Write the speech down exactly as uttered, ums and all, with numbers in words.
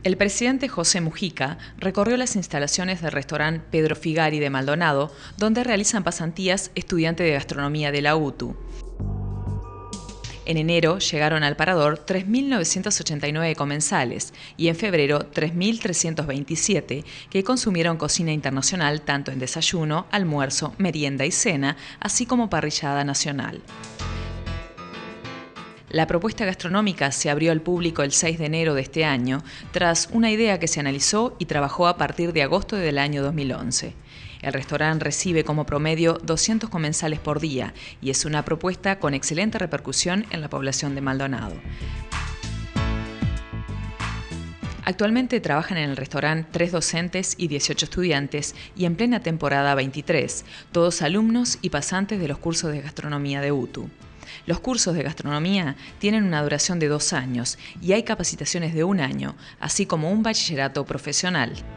El presidente José Mujica recorrió las instalaciones del restaurante Pedro Figari de Maldonado, donde realizan pasantías estudiantes de gastronomía de la U T U. En enero llegaron al parador tres mil novecientos ochenta y nueve comensales y en febrero tres mil trescientos veintisiete que consumieron cocina internacional tanto en desayuno, almuerzo, merienda y cena, así como parrillada nacional. La propuesta gastronómica se abrió al público el seis de enero de este año, tras una idea que se analizó y trabajó a partir de agosto del año dos mil once. El restaurante recibe como promedio doscientos comensales por día y es una propuesta con excelente repercusión en la población de Maldonado. Actualmente trabajan en el restaurante tres docentes y dieciocho estudiantes y en plena temporada veintitrés, todos alumnos y pasantes de los cursos de gastronomía de U T U. Los cursos de gastronomía tienen una duración de dos años y hay capacitaciones de un año, así como un bachillerato profesional.